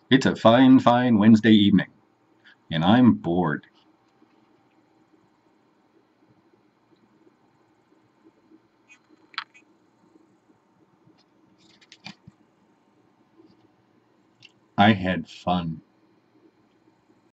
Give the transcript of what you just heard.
It's a fine, fine Wednesday evening, and I'm bored. I had fun.